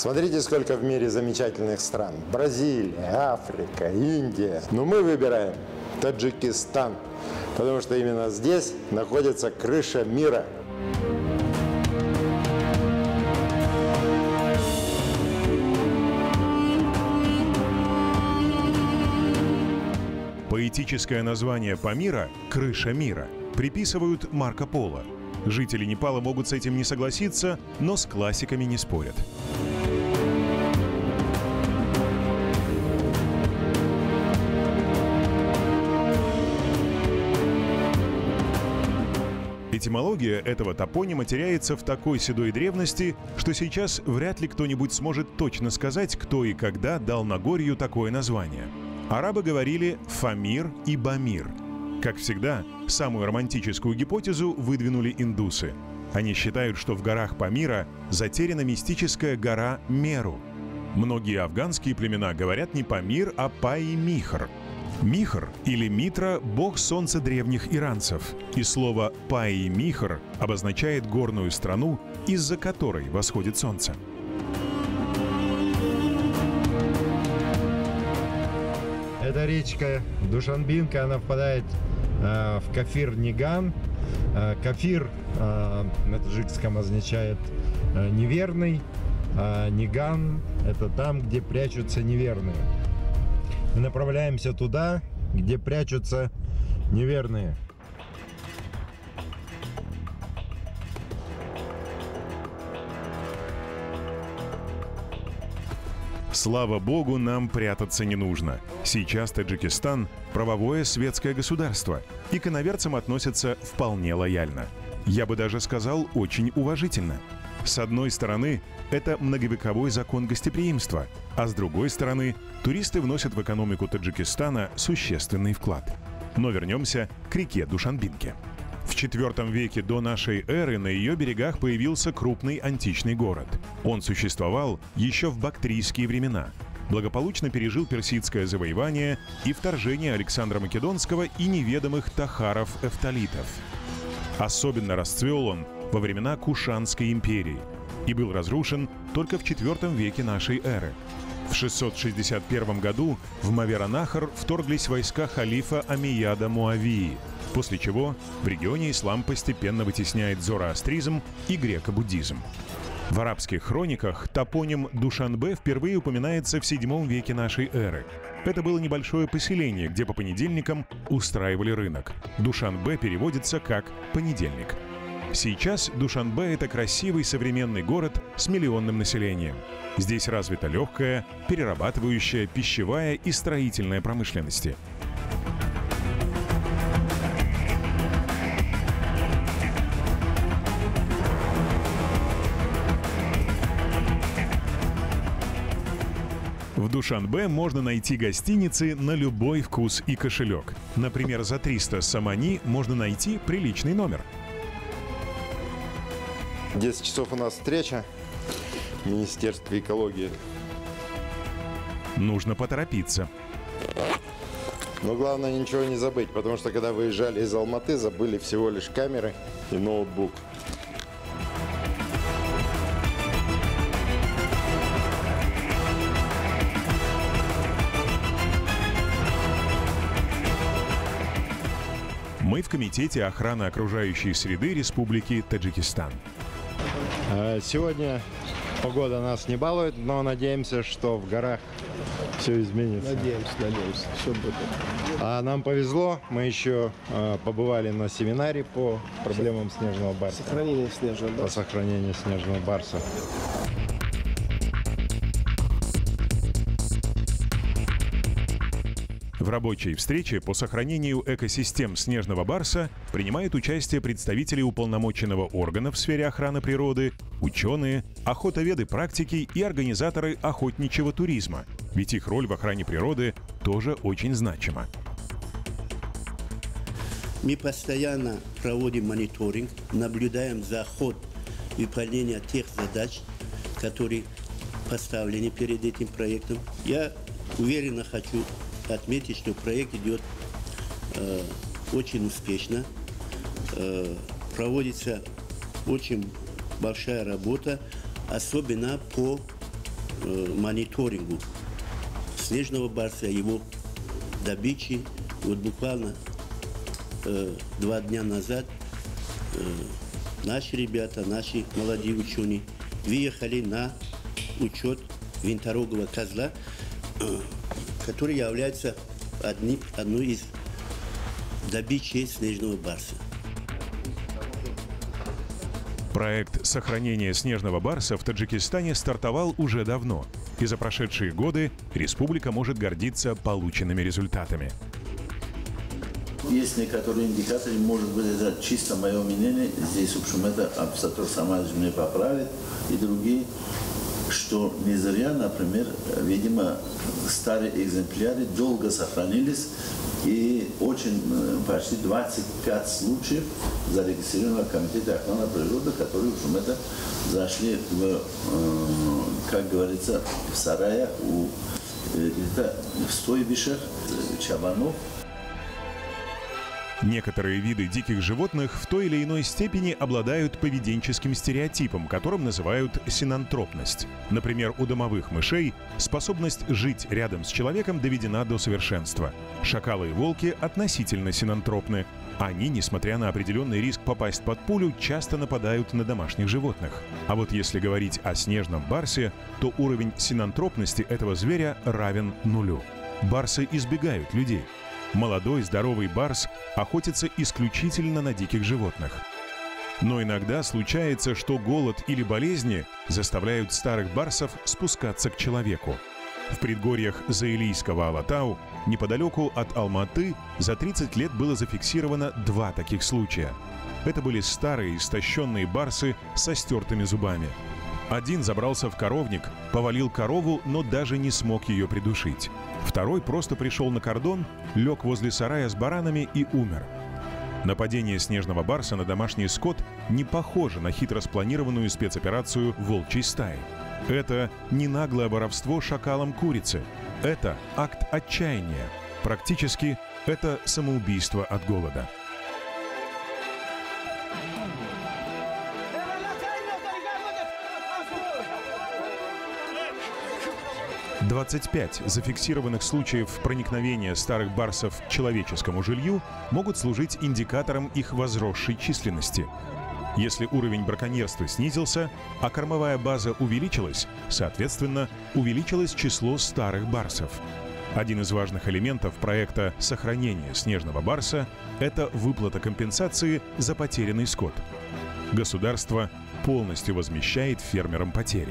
Смотрите, сколько в мире замечательных стран. Бразилия, Африка, Индия. Но мы выбираем Таджикистан, потому что именно здесь находится крыша мира. Поэтическое название Памира «Крыша мира» приписывают Марко Поло. Жители Непала могут с этим не согласиться, но с классиками не спорят. Этимология этого топонима теряется в такой седой древности, что сейчас вряд ли кто-нибудь сможет точно сказать, кто и когда дал Нагорью такое название. Арабы говорили «Фамир» и «Бамир». Как всегда, самую романтическую гипотезу выдвинули индусы. Они считают, что в горах Памира затеряна мистическая гора Меру. Многие афганские племена говорят не Памир, а Паи-Михр. Михр или Митра – бог солнца древних иранцев, и слово Паи-Михр обозначает горную страну, из-за которой восходит солнце. Это речка Душанбинка, она впадает в Кафир-Ниган. Кафир на таджикском означает неверный, а Ниган – это там, где прячутся неверные. Мы направляемся туда, где прячутся неверные. Слава богу, нам прятаться не нужно. Сейчас Таджикистан – правовое светское государство, и к иноверцам относятся вполне лояльно. Я бы даже сказал, очень уважительно. С одной стороны, это многовековой закон гостеприимства, а с другой стороны, туристы вносят в экономику Таджикистана существенный вклад. Но вернемся к реке Душанбинке. В IV веке до нашей эры на ее берегах появился крупный античный город. Он существовал еще в бактрийские времена, благополучно пережил персидское завоевание и вторжение Александра Македонского и неведомых тахаров-эфталитов. Особенно расцвел он во времена Кушанской империи и был разрушен только в IV веке нашей эры. В 661 году в Мавераннахр вторглись войска халифа Амияда Муавии, после чего в регионе ислам постепенно вытесняет зороастризм и греко-буддизм. В арабских хрониках топоним Душанбе впервые упоминается в VII веке нашей эры. Это было небольшое поселение, где по понедельникам устраивали рынок. Душанбе переводится как «понедельник». Сейчас Душанбе – это красивый современный город с миллионным населением. Здесь развита легкая, перерабатывающая, пищевая и строительная промышленности. В Душанбе можно найти гостиницы на любой вкус и кошелек. Например, за 300 самани можно найти приличный номер. 10 часов у нас встреча в Министерстве экологии. Нужно поторопиться. Но главное ничего не забыть, потому что когда выезжали из Алматы, забыли всего лишь камеры и ноутбук. Мы в Комитете охраны окружающей среды Республики Таджикистан. Сегодня погода нас не балует, но надеемся, что в горах все изменится. Надеемся, все будет. А нам повезло, мы еще побывали на семинаре по проблемам снежного барса. Сохранение снежного барса. По сохранению снежного барса. В рабочей встрече по сохранению экосистем снежного барса принимают участие представители уполномоченного органа в сфере охраны природы, ученые, охотоведы практики и организаторы охотничьего туризма, ведь их роль в охране природы тоже очень значима. Мы постоянно проводим мониторинг, наблюдаем за ходом выполнения тех задач, которые поставлены перед этим проектом. Я уверенно хочу отметить, что проект идет очень успешно, проводится очень большая работа, особенно по мониторингу снежного барса, его добычи. Вот буквально 2 дня назад наши ребята, наши молодые ученые выехали на учет винторогого козла, который является одной из добычей снежного барса. Проект сохранения снежного барса в Таджикистане стартовал уже давно, и за прошедшие годы республика может гордиться полученными результатами. Есть некоторые индикаторы, может быть, это чисто мое мнение, здесь, в общем, это Абсатур Самадж мне поправит, и другие, что не зря, например, видимо, старые экземпляры долго сохранились, и очень, почти 25 случаев зарегистрировано в Комитете охраны природы, которые, в общем, это зашли в, как говорится, в сараях, в стойбищах чабанов. Некоторые виды диких животных в той или иной степени обладают поведенческим стереотипом, которым называют синантропность. Например, у домовых мышей способность жить рядом с человеком доведена до совершенства. Шакалы и волки относительно синантропны. Они, несмотря на определенный риск попасть под пулю, часто нападают на домашних животных. А вот если говорить о снежном барсе, то уровень синантропности этого зверя равен 0. Барсы избегают людей. Молодой здоровый барс охотится исключительно на диких животных. Но иногда случается, что голод или болезни заставляют старых барсов спускаться к человеку. В предгорьях Заилийского Алатау, неподалеку от Алматы, за 30 лет было зафиксировано 2 таких случая. Это были старые истощенные барсы со стертыми зубами. Один забрался в коровник, повалил корову, но даже не смог ее придушить. Второй просто пришел на кордон, лег возле сарая с баранами и умер. Нападение снежного барса на домашний скот не похоже на хитро спланированную спецоперацию волчьей стаи. Это не наглое воровство шакалом курицы. Это акт отчаяния. Практически это самоубийство от голода. 25 зафиксированных случаев проникновения старых барсов к человеческому жилью могут служить индикатором их возросшей численности. Если уровень браконьерства снизился, а кормовая база увеличилась, соответственно, увеличилось число старых барсов. Один из важных элементов проекта сохранения снежного барса – это выплата компенсации за потерянный скот. Государство полностью возмещает фермерам потери.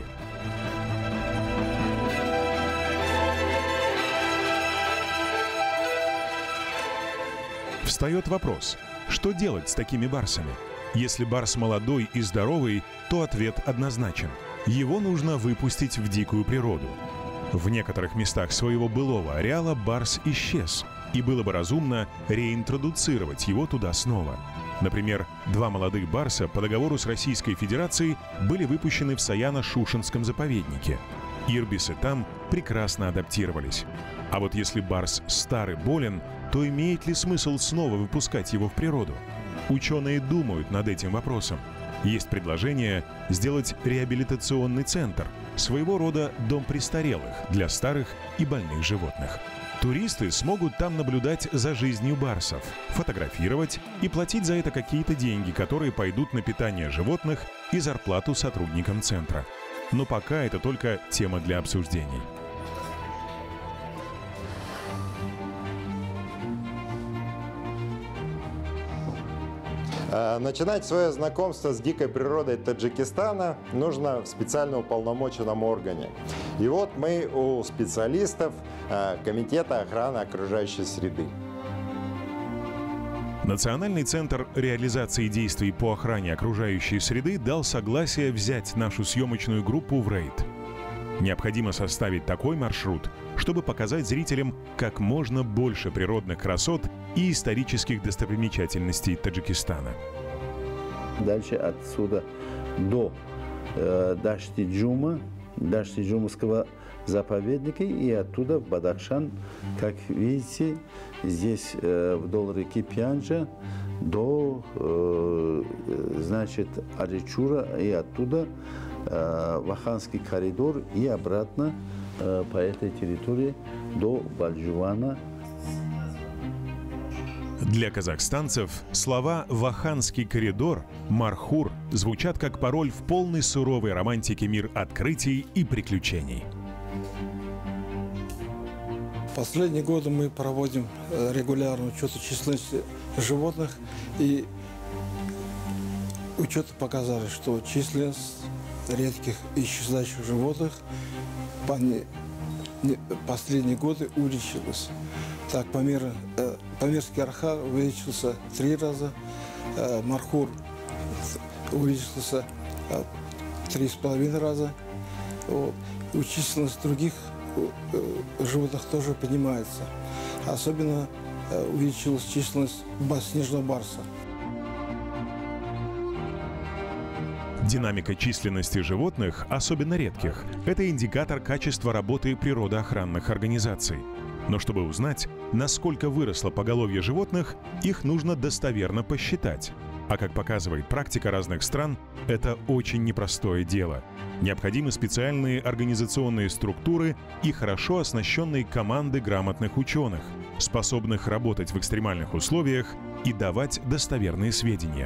Встает вопрос, что делать с такими барсами? Если барс молодой и здоровый, то ответ однозначен. Его нужно выпустить в дикую природу. В некоторых местах своего былого ареала барс исчез, и было бы разумно реинтродуцировать его туда снова. Например, 2 молодых барса по договору с Российской Федерацией были выпущены в Саяно-Шушенском заповеднике. Ирбисы там прекрасно адаптировались. А вот если барс старый болен, то имеет ли смысл снова выпускать его в природу? Ученые думают над этим вопросом. Есть предложение сделать реабилитационный центр, своего рода дом престарелых для старых и больных животных. Туристы смогут там наблюдать за жизнью барсов, фотографировать и платить за это какие-то деньги, которые пойдут на питание животных и зарплату сотрудникам центра. Но пока это только тема для обсуждений. Начинать свое знакомство с дикой природой Таджикистана нужно в специально уполномоченном органе. И вот мы у специалистов Комитета охраны окружающей среды. Национальный центр реализации действий по охране окружающей среды дал согласие взять нашу съемочную группу в рейд. Необходимо составить такой маршрут, чтобы показать зрителям как можно больше природных красот и исторических достопримечательностей Таджикистана. Дальше отсюда до Дашти-Джумского заповедника и оттуда в Бадахшан. Как видите, здесь вдоль реки Пьянджа до, значит, Аричура и оттуда Ваханский коридор и обратно по этой территории до Бальжувана. Для казахстанцев слова «Ваханский коридор», «Мархур» звучат как пароль в полной суровой романтике мир открытий и приключений. Последние годы мы проводим регулярный учет численности животных, и учеты показали, что численность редких и исчезающих животных последние годы увеличилась. Так, памирский арха увеличился 3 раза, мархур увеличился 3,5 раза. Вот. И численность других животных тоже поднимается. Особенно увеличилась численность снежного барса. Динамика численности животных, особенно редких, это индикатор качества работы природоохранных организаций. Но чтобы узнать, насколько выросло поголовье животных, их нужно достоверно посчитать. А как показывает практика разных стран, это очень непростое дело. Необходимы специальные организационные структуры и хорошо оснащенные команды грамотных ученых, способных работать в экстремальных условиях и давать достоверные сведения.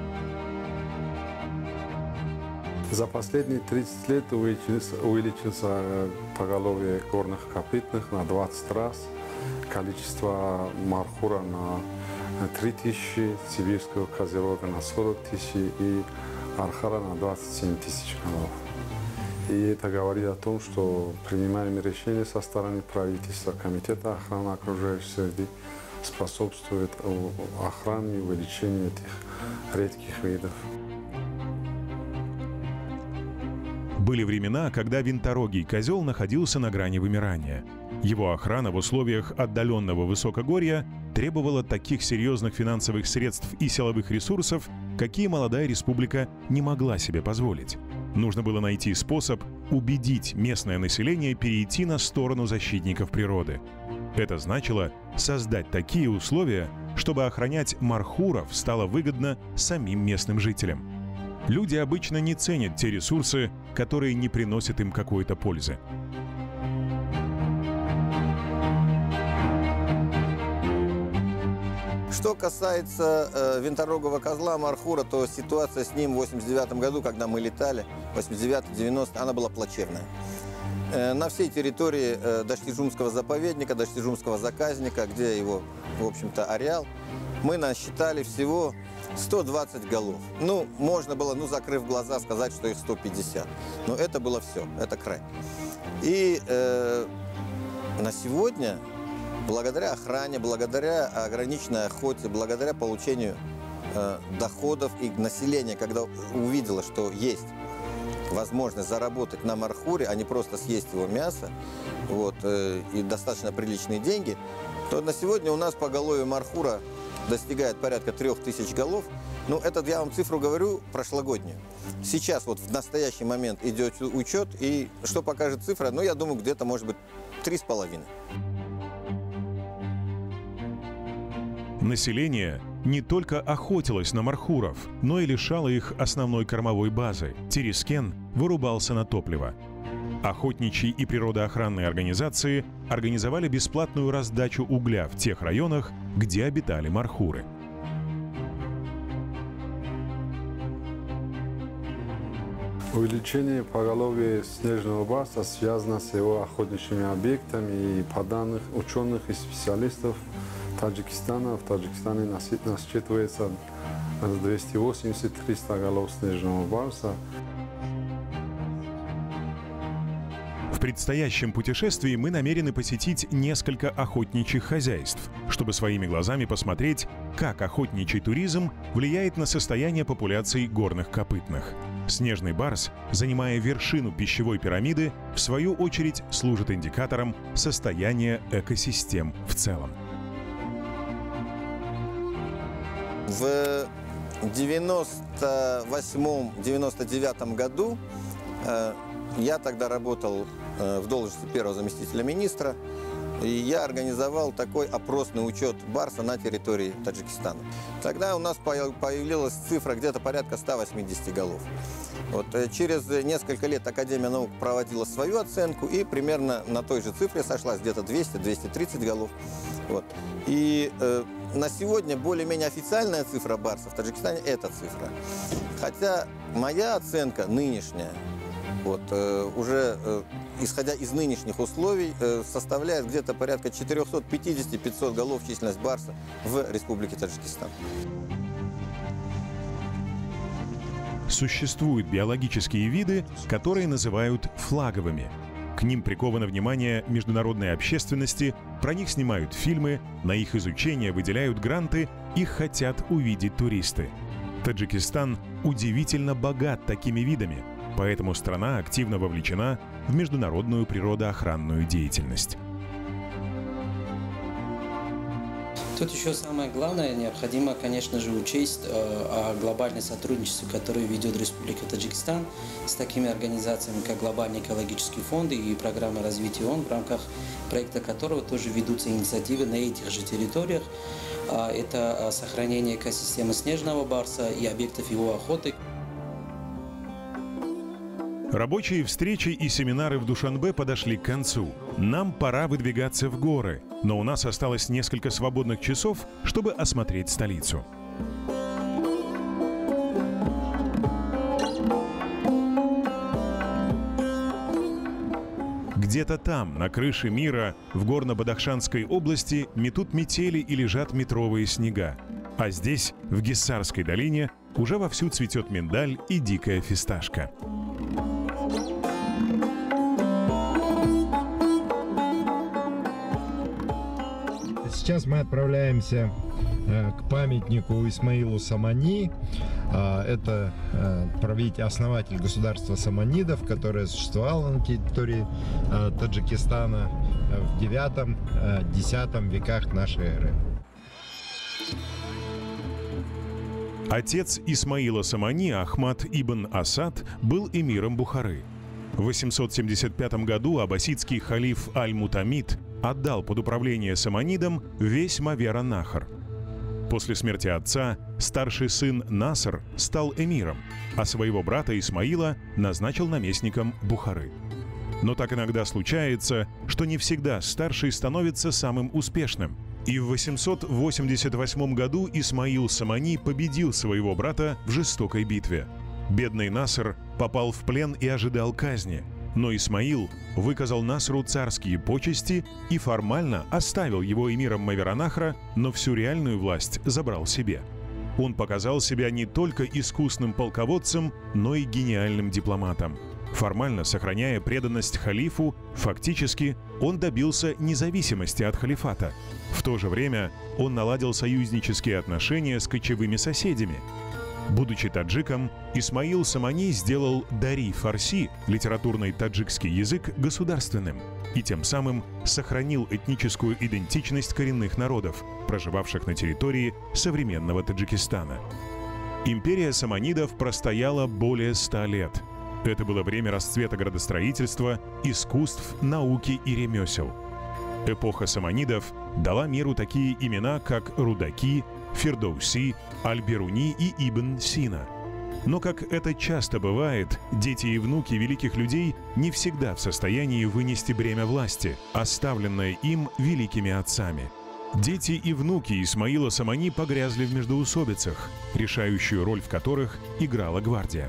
За последние 30 лет увеличился поголовье горных копытных на 20 раз, количество мархура на 3000, сибирского козерога на 40 000 и архара на 27 000 голов. И это говорит о том, что принимаемые решения со стороны правительства, Комитета охраны окружающей среды способствуют охране и увеличению этих редких видов. Были времена, когда винторогий козел находился на грани вымирания. Его охрана в условиях отдаленного высокогорья требовала таких серьезных финансовых средств и силовых ресурсов, какие молодая республика не могла себе позволить. Нужно было найти способ убедить местное население перейти на сторону защитников природы. Это значило создать такие условия, чтобы охранять мархуров стало выгодно самим местным жителям. Люди обычно не ценят те ресурсы, которые не приносят им какой-то пользы. Что касается винторогого козла мархура, то ситуация с ним в 89 году, когда мы летали, 89-90, она была плачевная. На всей территории Даштижумского заповедника, Даштижумского заказника, где его, в общем-то, ареал, мы насчитали всего 120 голов. Ну, можно было, закрыв глаза, сказать, что их 150. Но это было все, это край. И на сегодня, благодаря охране, благодаря ограниченной охоте, благодаря получению доходов и населения, когда увидело, что есть возможность заработать на мархуре, а не просто съесть его мясо, и достаточно приличные деньги, то на сегодня у нас поголовье мархура достигает порядка 3000 голов. Ну, это я вам цифру говорю прошлогоднюю. Сейчас в настоящий момент идет учет, и что покажет цифра, я думаю, где-то, может быть, 3,5. Население не только охотилось на мархуров, но и лишало их основной кормовой базы. Терескен вырубался на топливо. Охотничьи и природоохранные организации организовали бесплатную раздачу угля в тех районах, где обитали мархуры. Увеличение поголовья снежного барса связано с его охотничьими объектами, и по данным ученых и специалистов Таджикистана, в Таджикистане насчитывается 280-300 голов снежного барса. В предстоящем путешествии мы намерены посетить несколько охотничьих хозяйств, чтобы своими глазами посмотреть, как охотничий туризм влияет на состояние популяций горных копытных. Снежный барс, занимая вершину пищевой пирамиды, в свою очередь служит индикатором состояния экосистем в целом. В 98-99 году я тогда работал в должности первого заместителя министра. и я организовал такой опросный учет барса на территории Таджикистана. Тогда у нас появилась цифра где-то порядка 180 голов. Вот, через несколько лет Академия наук проводила свою оценку и примерно на той же цифре сошлась, где-то 200-230 голов. Вот. И на сегодня более-менее официальная цифра барса в Таджикистане – это цифра. Хотя моя оценка нынешняя, вот, уже исходя из нынешних условий, составляет где-то порядка 450-500 голов численность барса в Республике Таджикистан. Существуют биологические виды, которые называют флаговыми. К ним приковано внимание международной общественности, про них снимают фильмы, на их изучение выделяют гранты, их хотят увидеть туристы. Таджикистан удивительно богат такими видами, поэтому страна активно вовлечена в международную природоохранную деятельность. Тут еще самое главное, необходимо, конечно же, учесть о глобальном сотрудничестве, которое ведет Республика Таджикистан с такими организациями, как Глобальный экологический фонд и программа развития ООН, в рамках проекта которого тоже ведутся инициативы на этих же территориях. Это сохранение экосистемы снежного барса и объектов его охоты. Рабочие встречи и семинары в Душанбе подошли к концу. Нам пора выдвигаться в горы, но у нас осталось несколько свободных часов, чтобы осмотреть столицу. Где-то там, на крыше мира, в Горно-Бадахшанской области, метут метели и лежат метровые снега. А здесь, в Гиссарской долине, уже вовсю цветет миндаль и дикая фисташка. Сейчас мы отправляемся к памятнику Исмаилу Самани. Это основатель государства саманидов, которое существовало на территории Таджикистана в 9-10 веках нашей эры. Отец Исмаила Самани, Ахмад ибн Асад, был эмиром Бухары. В 875 году аббасидский халиф Аль-Мутамид отдал под управление саманидам весь Мавера-Нахр. После смерти отца старший сын Наср стал эмиром, а своего брата Исмаила назначил наместником Бухары. Но так иногда случается, что не всегда старший становится самым успешным. И в 888 году Исмаил Самани победил своего брата в жестокой битве. Бедный Наср попал в плен и ожидал казни. Но Исмаил выказал Насру царские почести и формально оставил его эмиром Мавера-Нахра, но всю реальную власть забрал себе. Он показал себя не только искусным полководцем, но и гениальным дипломатом. Формально сохраняя преданность халифу, фактически он добился независимости от халифата. В то же время он наладил союзнические отношения с кочевыми соседями. Будучи таджиком, Исмаил Самани сделал дари-фарси, литературный таджикский язык, государственным, и тем самым сохранил этническую идентичность коренных народов, проживавших на территории современного Таджикистана. Империя саманидов простояла более 100 лет. Это было время расцвета градостроительства, искусств, науки и ремесел. Эпоха саманидов дала миру такие имена, как Рудаки, Фирдоуси, Аль-Бируни и Ибн Сина. Но, как это часто бывает, дети и внуки великих людей не всегда в состоянии вынести бремя власти, оставленное им великими отцами. Дети и внуки Исмаила Самани погрязли в междоусобицах, решающую роль в которых играла гвардия.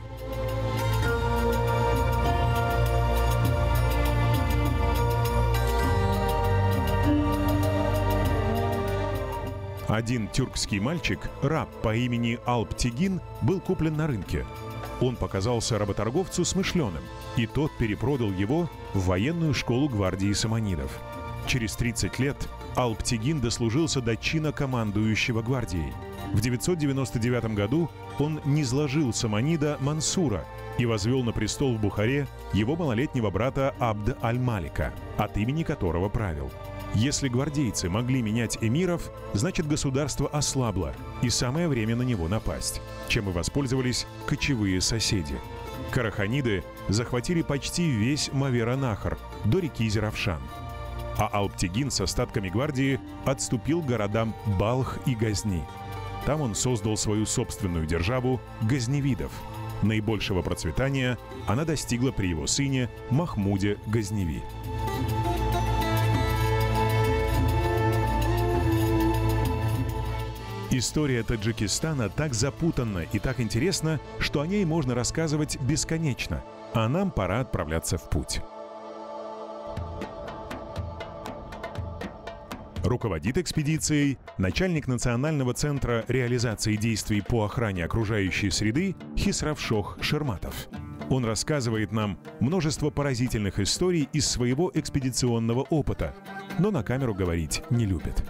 Один тюркский мальчик, раб по имени Алп-Тигин, был куплен на рынке. Он показался работорговцу смышленым, и тот перепродал его в военную школу гвардии саманидов. Через 30 лет Алп-Тигин дослужился до чина командующего гвардией. В 999 году он низложил саманида Мансура и возвел на престол в Бухаре его малолетнего брата Абд-аль-Малика, от имени которого правил. Если гвардейцы могли менять эмиров, значит государство ослабло, и самое время на него напасть, чем и воспользовались кочевые соседи. Караханиды захватили почти весь Мавера-Нахр до реки Зеравшан. а Алптигин с остатками гвардии отступил к городам Балх и Газни. Там он создал свою собственную державу газневидов. Наибольшего процветания она достигла при его сыне Махмуде Газневи. История Таджикистана так запутанна и так интересна, что о ней можно рассказывать бесконечно, а нам пора отправляться в путь. Руководит экспедицией начальник Национального центра реализации действий по охране окружающей среды Хисравшох Шерматов. Он рассказывает нам множество поразительных историй из своего экспедиционного опыта, но на камеру говорить не любит.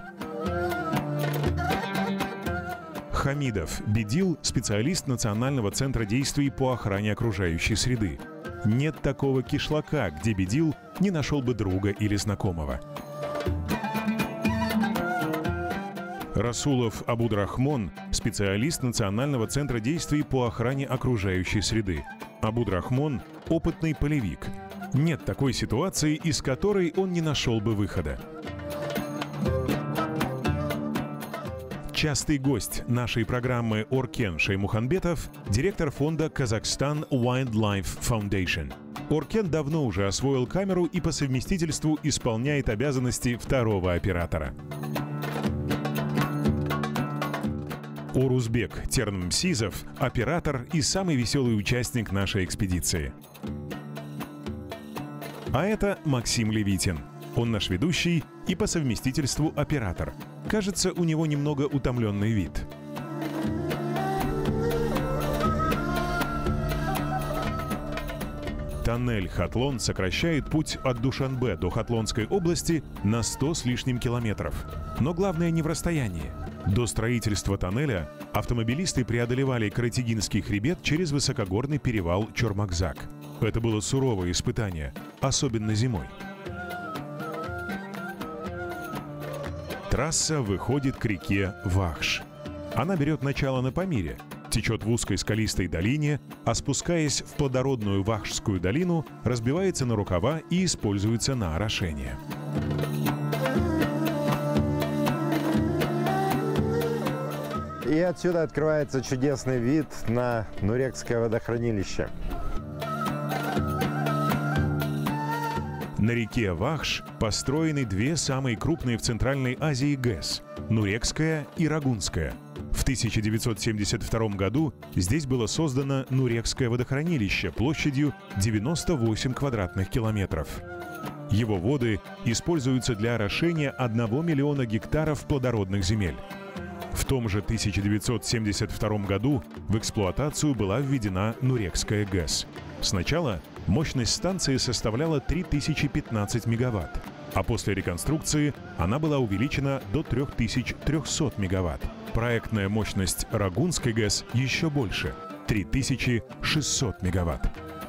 Хамидов Бедил – специалист Национального центра действий по охране окружающей среды. Нет такого кишлака, где Бедил не нашел бы друга или знакомого. Расулов Абудрахмон – специалист Национального центра действий по охране окружающей среды. Абудрахмон – опытный полевик. Нет такой ситуации, из которой он не нашел бы выхода. Частый гость нашей программы Оркен Шаймуханбетов – директор фонда Kazakhstan Wildlife Foundation. Оркен давно уже освоил камеру и по совместительству исполняет обязанности второго оператора. Орузбек Тернмсизов – оператор и самый веселый участник нашей экспедиции. А это Максим Левитин. Он наш ведущий и по совместительству оператор. Кажется, у него немного утомленный вид. Тоннель Хатлон сокращает путь от Душанбе до Хатлонской области на 100 с лишним километров. Но главное не в расстоянии. До строительства тоннеля автомобилисты преодолевали Каратигинский хребет через высокогорный перевал Чормакзак. Это было суровое испытание, особенно зимой. Трасса выходит к реке Вахш. Она берет начало на Памире, течет в узкой скалистой долине, а спускаясь в плодородную Вахшскую долину, разбивается на рукава и используется на орошение. И отсюда открывается чудесный вид на Нурекское водохранилище. На реке Вахш построены две самые крупные в Центральной Азии ГЭС – Нурекская и Рагунская. В 1972 году здесь было создано Нурекское водохранилище площадью 98 квадратных километров. Его воды используются для орошения 1 миллиона гектаров плодородных земель. В том же 1972 году в эксплуатацию была введена Нурекская ГЭС. Сначала мощность станции составляла 3015 мегаватт, а после реконструкции она была увеличена до 3300 мегаватт. Проектная мощность Рагунской ГЭС еще больше – 3600 мегаватт.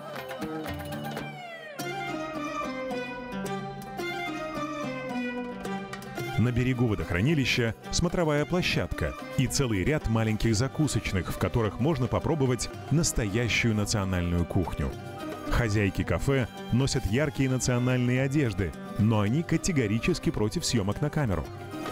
На берегу водохранилища смотровая площадка и целый ряд маленьких закусочных, в которых можно попробовать настоящую национальную кухню. Хозяйки кафе носят яркие национальные одежды, но они категорически против съемок на камеру.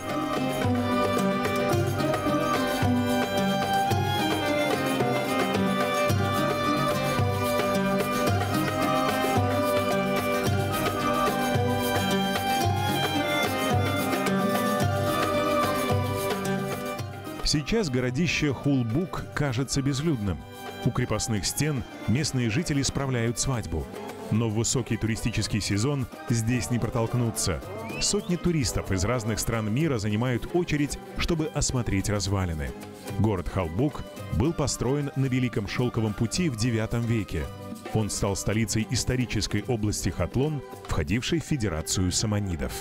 Сейчас городище Хулбук кажется безлюдным. У крепостных стен местные жители справляют свадьбу. Но в высокий туристический сезон здесь не протолкнуться. Сотни туристов из разных стран мира занимают очередь, чтобы осмотреть развалины. Город Хулбук был построен на Великом Шелковом пути в IX веке. Он стал столицей исторической области Хатлон, входившей в Федерацию саманидов.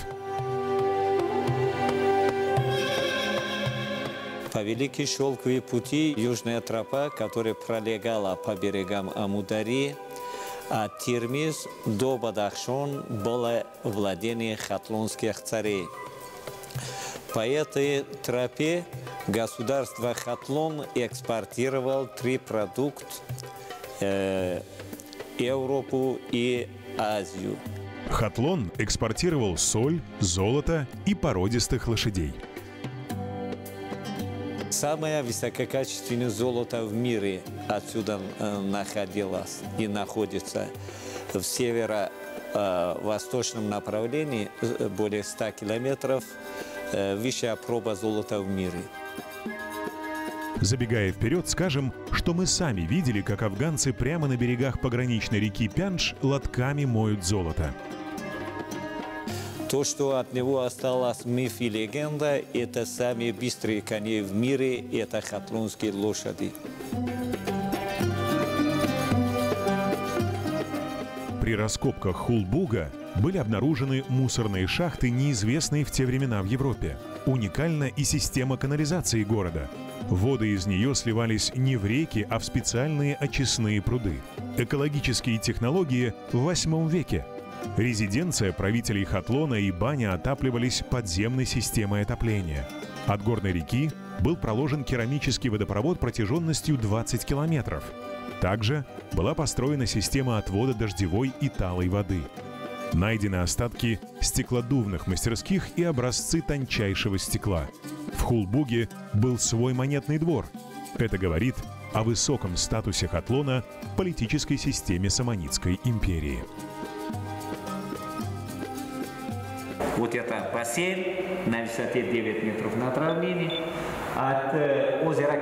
По Великой Шелковой пути южная тропа, которая пролегала по берегам Амудари, от Тирмиз до Бадахшон было владение хатлонских царей. По этой тропе государство Хатлон экспортировало 3 продукта – Европу и Азию. Хатлон экспортировал соль, золото и породистых лошадей. Самое высококачественное золото в мире отсюда находилось и находится в северо-восточном направлении, более 100 километров, высшая проба золота в мире. Забегая вперед, скажем, что мы сами видели, как афганцы прямо на берегах пограничной реки Пяндж лотками моют золото. То, что от него осталось миф и легенда, это самые быстрые кони в мире, это хатлонские лошади. При раскопках Хулбуга были обнаружены мусорные шахты, неизвестные в те времена в Европе. Уникальна и система канализации города. Воды из нее сливались не в реки, а в специальные очистные пруды. Экологические технологии в VIII веке. Резиденция правителей Хатлона и баня отапливались подземной системой отопления. От горной реки был проложен керамический водопровод протяженностью 20 километров. Также была построена система отвода дождевой и талой воды. Найдены остатки стеклодувных мастерских и образцы тончайшего стекла. В Хулбуге был свой монетный двор. Это говорит о высоком статусе Хатлона в политической системе Саманидской империи. Вот это бассейн на высоте 9 метров над равниной. От озера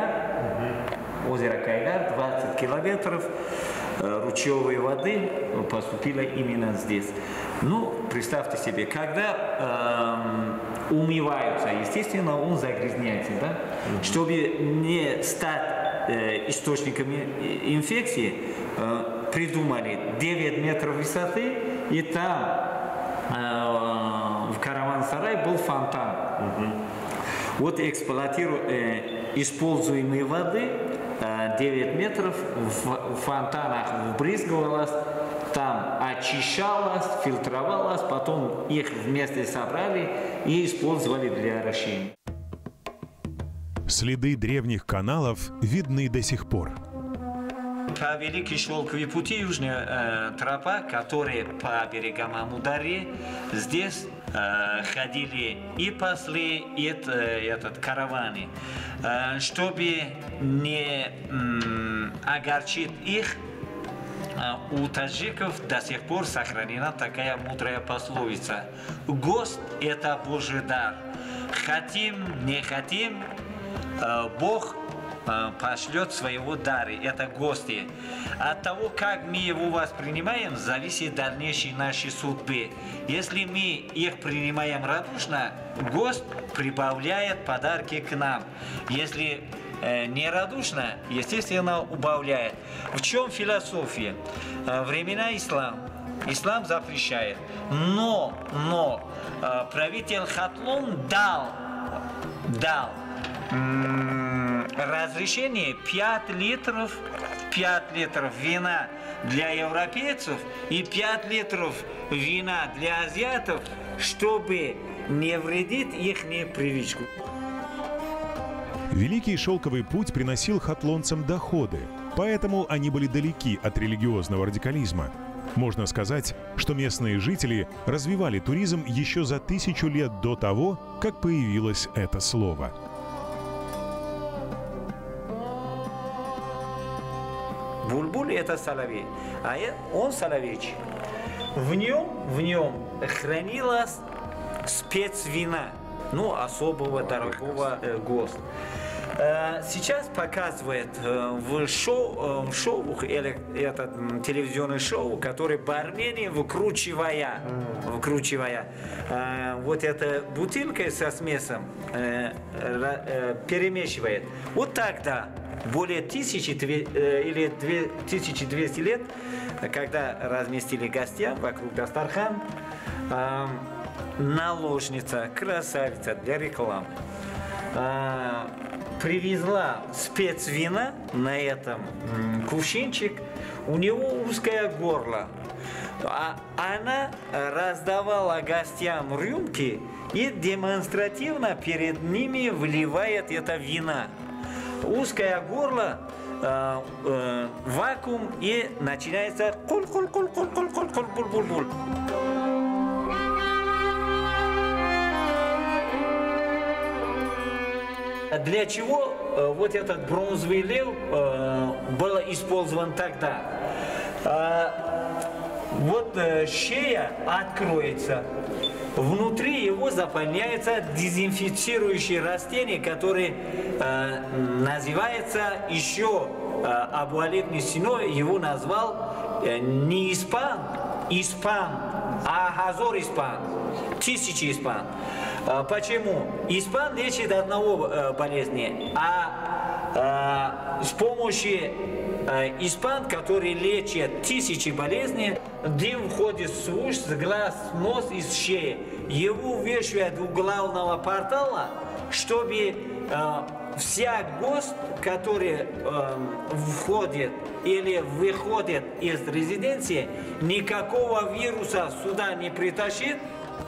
Кайнар 20 километров ручьевой воды поступило именно здесь. Ну, представьте себе, когда умываются, естественно, он загрязняется, да? Чтобы не стать источником инфекции, придумали 9 метров высоты, и там в караван-сарае был фонтан. Вот используемой воды 9 метров в фонтанах вбрызгивалось, там очищалось, фильтровалось, потом их вместе собрали и использовали для орошения. Следы древних каналов видны до сих пор. По Великой Шелковой пути, южная тропа, которая по берегам Амударьи, здесь ходили и послы, и караваны. Чтобы не огорчить их, у таджиков до сих пор сохранена такая мудрая пословица: «Гость – это Божий дар. Хотим, не хотим, Бог пошлет своего дара, это гости. От того, как мы его воспринимаем, зависит дальнейшие наши судьбы. Если мы их принимаем радушно, гость прибавляет подарки к нам. Если нерадушно, естественно, убавляет. В чем философия? Времена ислам запрещает. Но правитель Хатлон дал разрешение 5 литров вина для европейцев и 5 литров вина для азиатов, чтобы не вредить их привычку. Великий шелковый путь приносил хатлонцам доходы, поэтому они были далеки от религиозного радикализма. Можно сказать, что местные жители развивали туризм еще за 1000 лет до того, как появилось это слово. Бульбуль – это соловей, а он соловейчик. В нем хранилась спецвина, особого дорогого ГОСТ. Сейчас показывает в шоу, это телевизионное шоу, которое в Армении, выкручивая вот эта бутылка со смесом, перемешивает. Вот тогда, более 1200 лет, когда разместили гостям вокруг Дастархан, наложница, красавица для рекламы, привезла спецвина на этом кувшинчик, у него узкое горло. Она раздавала гостям рюмки и демонстративно перед ними вливает это вино. Узкое горло, вакуум, и начинается куль-куль-куль-куль-куль-куль-куль-куль-куль. Для чего вот этот бронзовый лев был использован тогда? Вот шея откроется, внутри его заполняется дезинфицирующее растение, которое называется еще Абу Алиб Сино его назвал не испан, а Хазор испан, 1000 испан. Почему? Испан лечит одного болезни, а с помощью испан, который лечит 1000 болезней, дым входит с уст, с глаз, нос и с шеи. Его вешают у главного портала, чтобы вся гость, который входит или выходит из резиденции, никакого вируса сюда не притащит.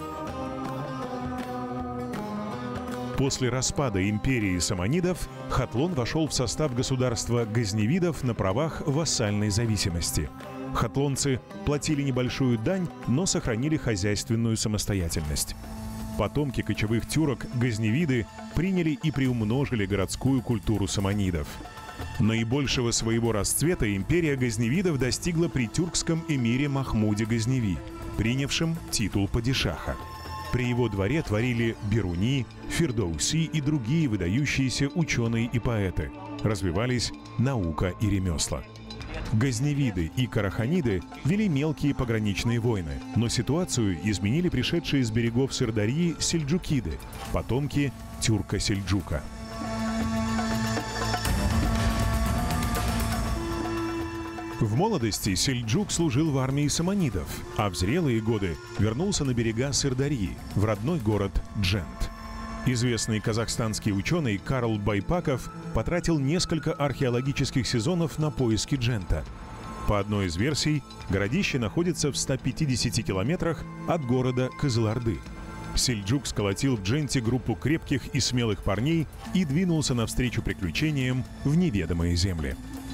После распада империи саманидов Хатлон вошел в состав государства газневидов на правах вассальной зависимости. Хатлонцы платили небольшую дань, но сохранили хозяйственную самостоятельность. Потомки кочевых тюрок газневиды приняли и приумножили городскую культуру саманидов. Наибольшего своего расцвета империя газневидов достигла при тюркском эмире Махмуде Газневи, принявшем титул падишаха. При его дворе творили Бируни, Фирдоуси и другие выдающиеся ученые и поэты. Развивались наука и ремесла. Газневиды и караханиды вели мелкие пограничные войны, но ситуацию изменили пришедшие с берегов Сырдарьи сельджукиды, потомки тюрка-сельджука. В молодости Сельджук служил в армии саманидов, а в зрелые годы вернулся на берега Сырдарьи, в родной город Джент. Известный казахстанский ученый Карл Байпаков потратил несколько археологических сезонов на поиски Джента. По одной из версий, городище находится в 150 километрах от города Кызылорды. Сельджук сколотил в Дженте группу крепких и смелых парней и двинулся навстречу приключениям в неведомые земли.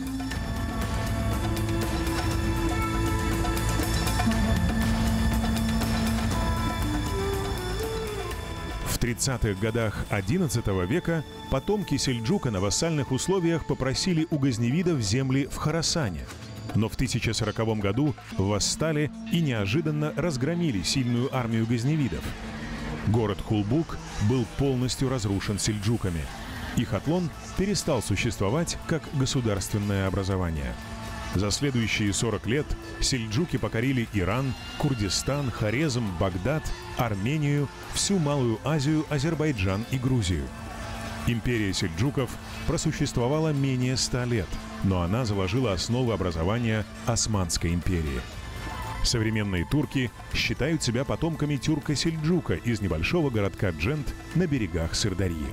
В 30-х годах XI века потомки Сельджука на вассальных условиях попросили у газневидов земли в Хорасане, но в 1040 году восстали и неожиданно разгромили сильную армию газневидов. Город Хулбук был полностью разрушен сельджуками, и Хатлон перестал существовать как государственное образование. За следующие 40 лет сельджуки покорили Иран, Курдистан, Хорезм, Багдад, Армению, всю Малую Азию, Азербайджан и Грузию. Империя сельджуков просуществовала менее 100 лет, но она заложила основы образования Османской империи. Современные турки считают себя потомками тюрка-сельджука из небольшого городка Джент на берегах Сырдарьи.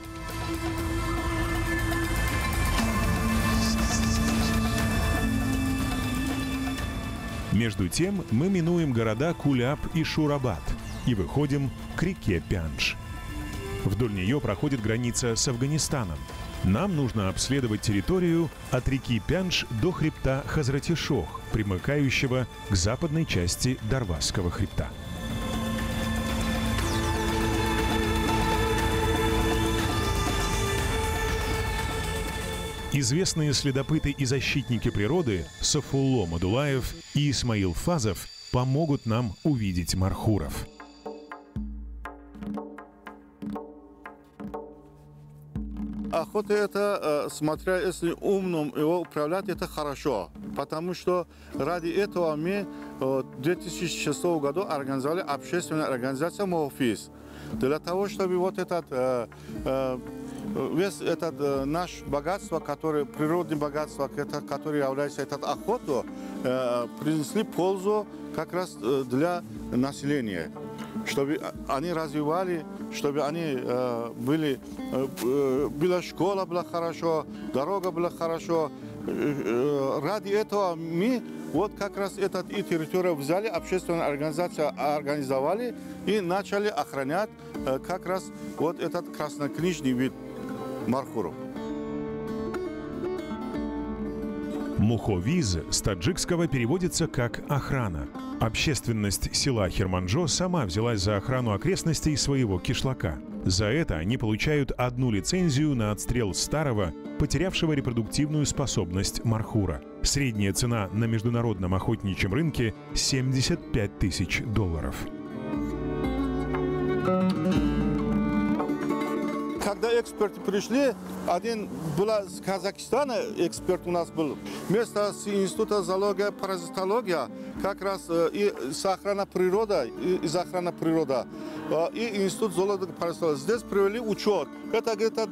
Между тем мы минуем города Куляб и Шурабад и выходим к реке Пяндж. Вдоль нее проходит граница с Афганистаном. Нам нужно обследовать территорию от реки Пяндж до хребта Хазратишох, примыкающего к западной части Дарвазского хребта. Известные следопыты и защитники природы Сафулло Мадулаев и Исмаил Фазов помогут нам увидеть мархуров. Охота это, смотря если умным его управлять, это хорошо. Потому что ради этого мы в 2006 году организовали общественную организацию «Мофис». Для того, чтобы вот этот весь этот наше богатство, которое, природное богатство, которое является этот охоту, принесли пользу как раз для населения. Чтобы они развивали, чтобы они была школа была хорошо, дорога была хорошо. Ради этого мы вот как раз эту территорию взяли, общественную организацию организовали и начали охранять как раз вот этот краснокнижный вид мархуров. Муховиз с таджикского переводится как «охрана». Общественность села Херманджо сама взялась за охрану окрестностей своего кишлака. За это они получают одну лицензию на отстрел старого, потерявшего репродуктивную способность мархура. Средняя цена на международном охотничьем рынке – $75 тысяч. Когда эксперты пришли, один был из Казахстана, эксперт у нас был, вместо Института зоологии, паразитологии, как раз и охрана природы, из охраны природы, и Институт зоологии, паразитологии. Здесь провели учет. Это где-то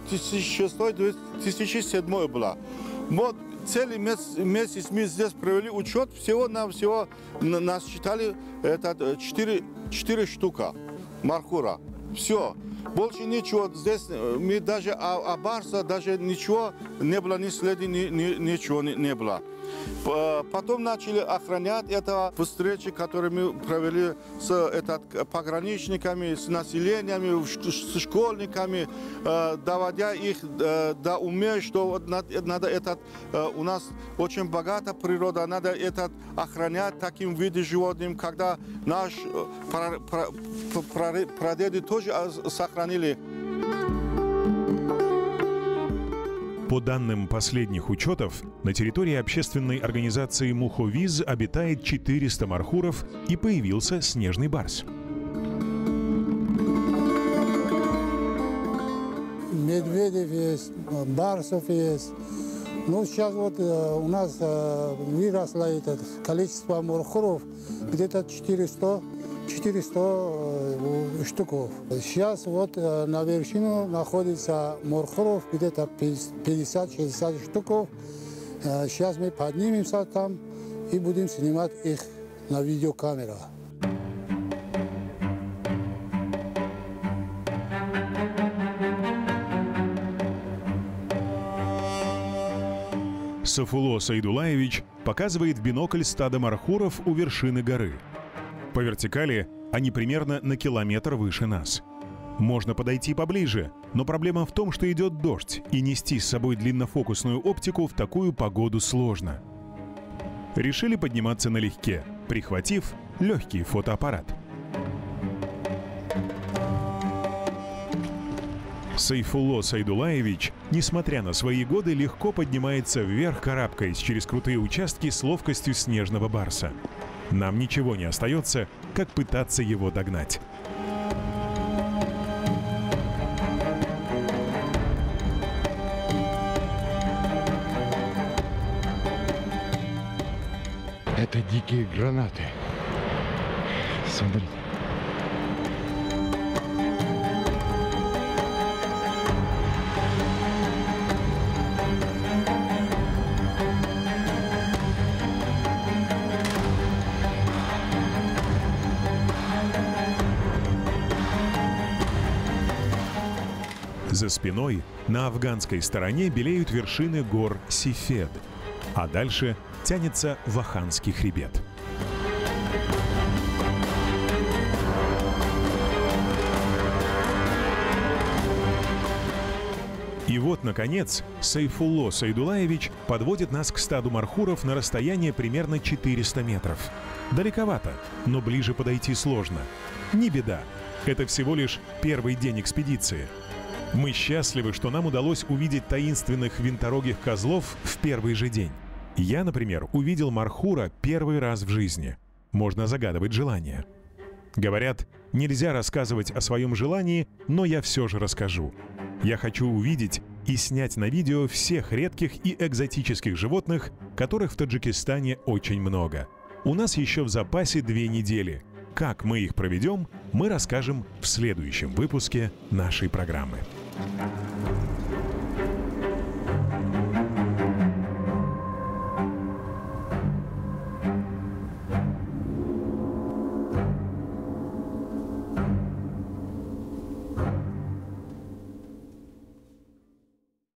2006-2007 было. Вот целый месяц мы здесь провели учет, всего-навсего нас считали это 4 штука мархура. Все. Больше ничего. Здесь мы даже о барса даже ничего не было, ни следа, ничего не было. Потом начали охранять это встречи, которые мы провели с пограничниками, с населениями, с школьниками, доводя их до ума, что надо у нас очень богатая природа, надо охранять таким видом животным, когда наш прадеды тоже сохранили. По данным последних учетов, на территории общественной организации «Муховиз» обитает 400 мархуров и появился снежный барс. Медведев есть, барсов есть. Ну, сейчас вот у нас выросло это количество мархуров где-то 400 штуков. Сейчас вот на вершине находится мархуров где-то 50-60 штуков. Сейчас мы поднимемся там и будем снимать их на видеокамеру. Сафуло Сайдулаевич показывает в бинокль стадо мархуров у вершины горы. По вертикали они примерно на километр выше нас. Можно подойти поближе, но проблема в том, что идет дождь, и нести с собой длиннофокусную оптику в такую погоду сложно. Решили подниматься налегке, прихватив легкий фотоаппарат. Сайфулло Сайдулаевич, несмотря на свои годы, легко поднимается вверх, карабкаясь через крутые участки с ловкостью снежного барса. Нам ничего не остается, как пытаться его догнать. Это дикие гранаты. Смотрите. За спиной на афганской стороне белеют вершины гор Сифед, а дальше тянется Ваханский хребет. И вот, наконец, Сайфулло Сайдулаевич подводит нас к стаду мархуров на расстояние примерно 400 метров. Далековато, но ближе подойти сложно. Не беда, это всего лишь первый день экспедиции. Мы счастливы, что нам удалось увидеть таинственных винторогих козлов в первый же день. Я, например, увидел мархура первый раз в жизни. Можно загадывать желание. Говорят, нельзя рассказывать о своем желании, но я все же расскажу. Я хочу увидеть и снять на видео всех редких и экзотических животных, которых в Таджикистане очень много. У нас еще в запасе 2 недели. Как мы их проведем, мы расскажем в следующем выпуске нашей программы.